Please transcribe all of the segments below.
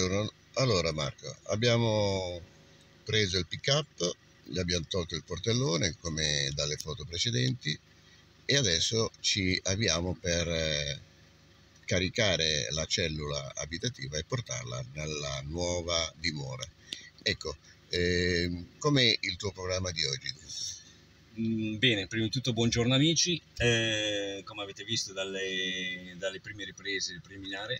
Buongiorno. Allora Marco, abbiamo preso il pick-up, gli abbiamo tolto il portellone come dalle foto precedenti e adesso ci avviamo per caricare la cellula abitativa e portarla nella nuova dimora. Ecco, com'è il tuo programma di oggi? Bene, prima di tutto buongiorno amici, come avete visto dalle prime riprese preliminari,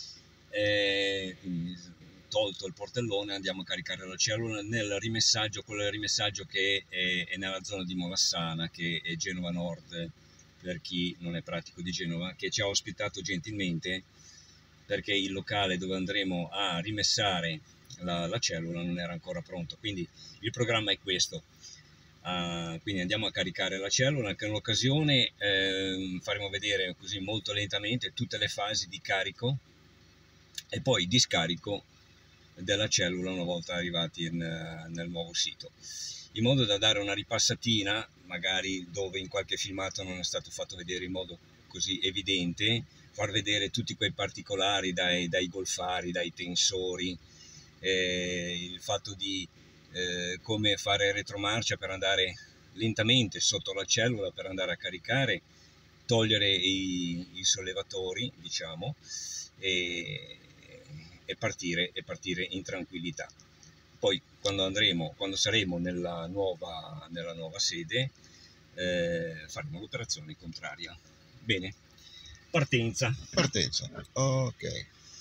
quindi tolto il portellone andiamo a caricare la cellula nel rimessaggio, quel rimessaggio che è nella zona di Movassana, che è Genova Nord per chi non è pratico di Genova, che ci ha ospitato gentilmente perché il locale dove andremo a rimessare la cellula non era ancora pronto, quindi il programma è questo. Quindi andiamo a caricare la cellula, anche in un'occasione faremo vedere così molto lentamente tutte le fasi di carico e poi di scarico della cellula una volta arrivati nel nuovo sito, in modo da dare una ripassatina, magari dove in qualche filmato non è stato fatto vedere in modo così evidente, far vedere tutti quei particolari dai golfari, dai tensori, il fatto di come fare retromarcia per andare lentamente sotto la cellula per andare a caricare, togliere i sollevatori, diciamo, e partire in tranquillità. Poi quando saremo nella nuova sede faremo l'operazione contraria. Bene, partenza. Ok.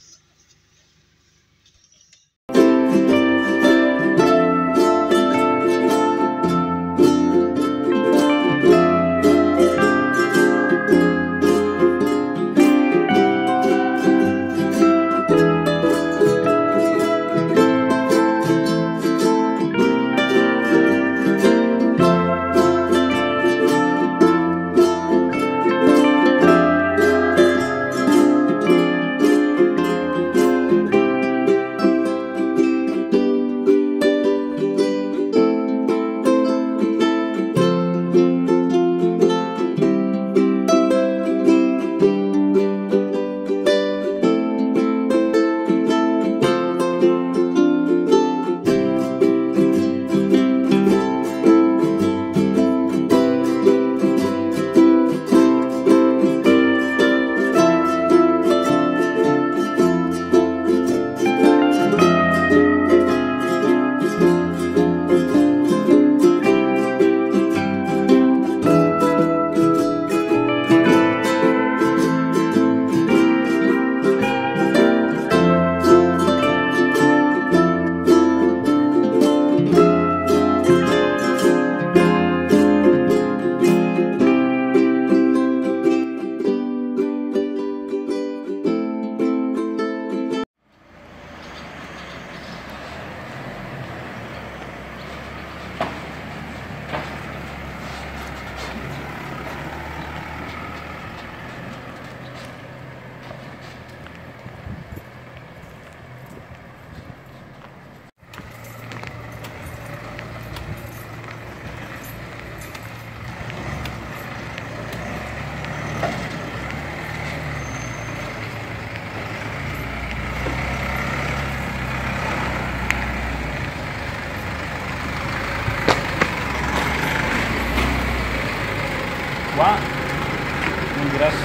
Qua all'ingresso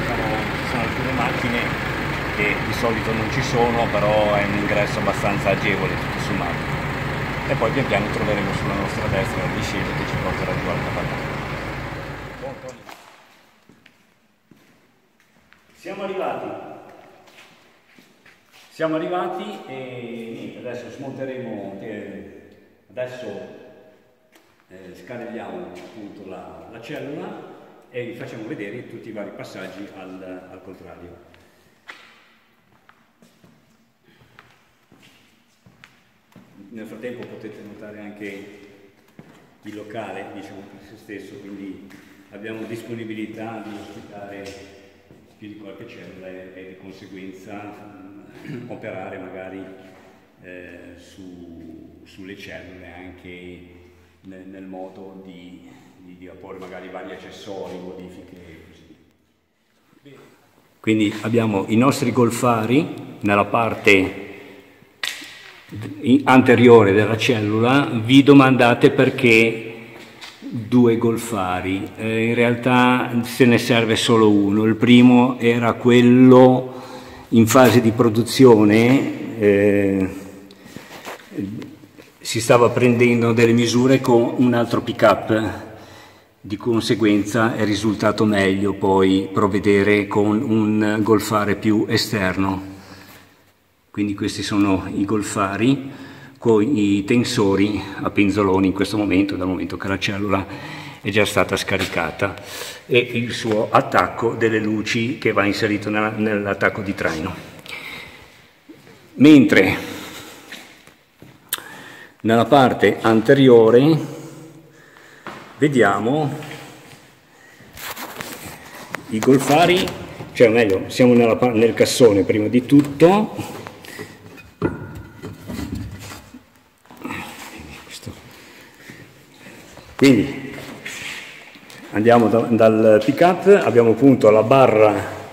ci sono alcune macchine che di solito non ci sono, però è un ingresso abbastanza agevole tutto sommato. E poi pian piano troveremo sulla nostra destra la discesa che ci porterà giù al capannone. Siamo arrivati e niente, adesso smonteremo, adesso scarrelliamo appunto la cellula e vi facciamo vedere tutti i vari passaggi al contrario. Nel frattempo potete notare anche il locale, diciamo per se stesso, quindi abbiamo disponibilità di ospitare più di qualche cellula e di conseguenza operare magari sulle cellule anche nel modo di apporre magari vari accessori, modifiche e così via. Quindi abbiamo i nostri golfari nella parte anteriore della cellula, vi domandate perché 2 golfari. In realtà se ne serve solo uno. Il primo era quello in fase di produzione, si stava prendendo delle misure con un altro pick-up, di conseguenza è risultato meglio poi provvedere con un golfare più esterno. Quindi questi sono i golfari con i tensori a penzoloni in questo momento, dal momento che la cellula è già stata scaricata, e il suo attacco delle luci che va inserito nell'attacco di traino. Mentre nella parte anteriore vediamo i golfari, cioè meglio, siamo nel cassone prima di tutto. Quindi andiamo dal pick-up, abbiamo appunto la barra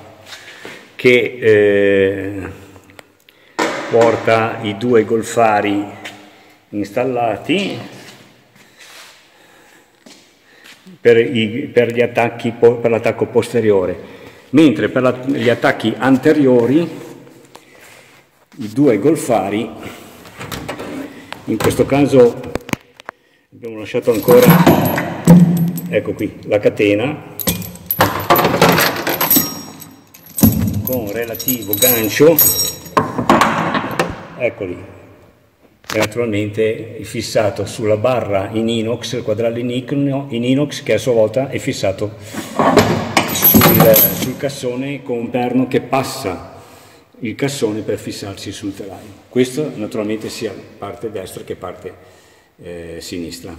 che porta i 2 golfari installati per gli attacchi, per l'attacco posteriore, mentre per gli attacchi anteriori i 2 golfari, in questo caso abbiamo lasciato ancora, ecco qui, la catena con relativo gancio, eccoli, e naturalmente è fissato sulla barra in inox, il quadrallo in inox, che a sua volta è fissato sul cassone con un perno che passa il cassone per fissarsi sul telaio. Questo naturalmente sia parte destra che parte sinistra.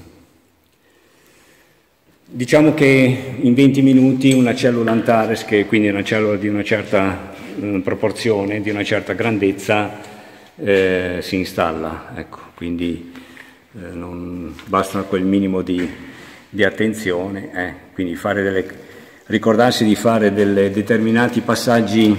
Diciamo che in 20 minuti una cellula Antares, che quindi è una cellula di una certa proporzione, di una certa grandezza, si installa, ecco, quindi non basta quel minimo di attenzione, quindi ricordarsi di fare determinati passaggi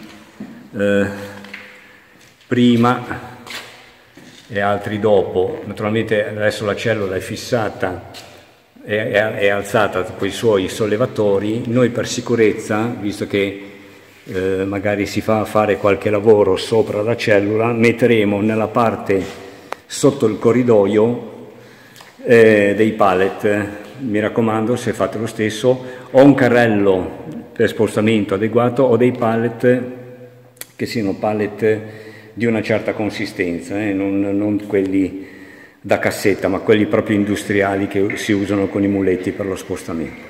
prima e altri dopo. Naturalmente adesso la cellula è fissata, è alzata con i suoi sollevatori. Noi per sicurezza, visto che magari si fa fare qualche lavoro sopra la cellula, metteremo nella parte sotto il corridoio dei pallet. Mi raccomando, se fate lo stesso, o un carrello per spostamento adeguato o dei pallet che siano pallet di una certa consistenza, non quelli da cassetta, ma quelli proprio industriali che si usano con i muletti per lo spostamento.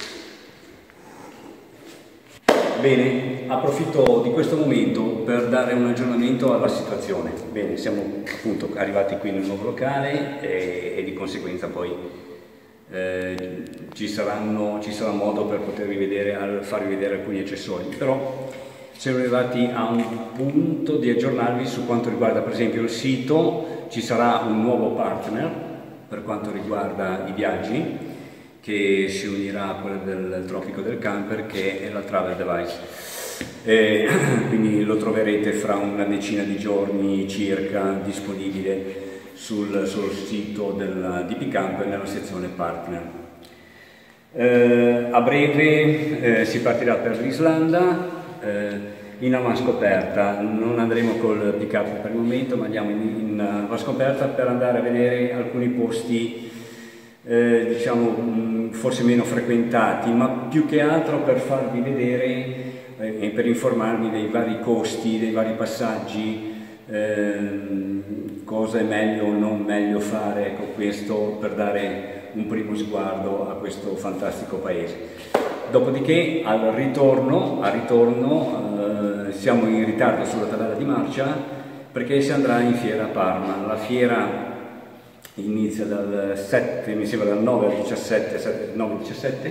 Bene, approfitto di questo momento per dare un aggiornamento alla situazione. Bene, siamo appunto arrivati qui nel nuovo locale e di conseguenza poi ci sarà modo per farvi vedere alcuni accessori, però siamo arrivati a un punto di aggiornarvi su quanto riguarda per esempio il sito. Ci sarà un nuovo partner per quanto riguarda i viaggi, che si unirà a quello del Tropico del Camper, che è la Travel Device. Quindi lo troverete fra una decina di giorni circa disponibile sul sito di Picamper nella sezione partner. A breve si partirà per l'Islanda in avanscoperta. Non andremo col pick-up per il momento, ma andiamo in avanscoperta per andare a vedere alcuni posti diciamo forse meno frequentati, ma più che altro per farvi vedere e per informarvi dei vari costi, dei vari passaggi, cosa è meglio o non meglio fare, ecco, questo per dare un primo sguardo a questo fantastico paese. Dopodiché al ritorno siamo in ritardo sulla tabella di marcia perché si andrà in fiera a Parma. La fiera inizia dal 7, mi sembra dal 9 al 17, 9-17,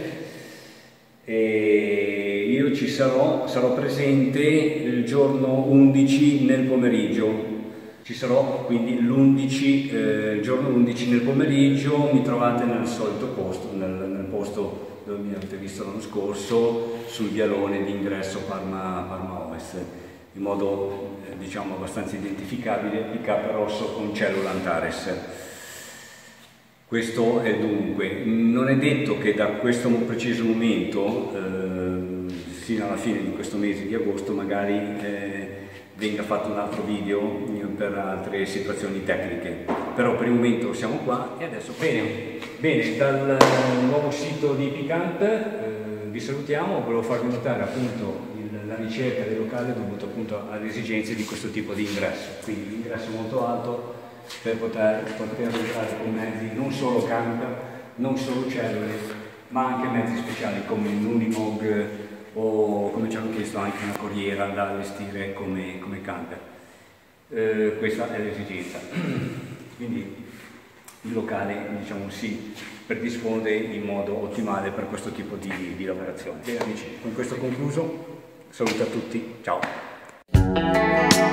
e io ci sarò presente il giorno 11 nel pomeriggio. Ci sarò quindi il giorno 11 nel pomeriggio. Mi trovate nel solito posto, nel posto dove mi avete visto l'anno scorso, sul vialone d'ingresso Parma Ovest. in modo diciamo abbastanza identificabile, pick-up rosso con cellula Antares. Questo è dunque. Non è detto che da questo preciso momento, fino alla fine di questo mese di agosto, magari venga fatto un altro video per altre situazioni tecniche, però per il momento siamo qua e adesso bene, dal nuovo sito di Picamp vi salutiamo. Volevo farvi notare appunto la ricerca del locale dovuta appunto alle esigenze di questo tipo di ingresso, quindi l'ingresso molto alto per poter entrare con mezzi non solo camper, non solo cellule, ma anche mezzi speciali come un Unimog o, come ci hanno chiesto, anche una corriera da allestire come camper. Questa è l'esigenza. Quindi il locale, diciamo, si predispone in modo ottimale per questo tipo di lavorazione. Bene amici, con questo concluso, saluto a tutti, ciao!